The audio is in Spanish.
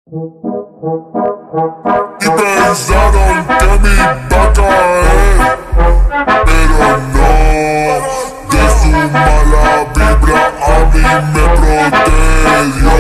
Y pensaron que me iba a caer, pero no, de su mala vibra a mí me protegió.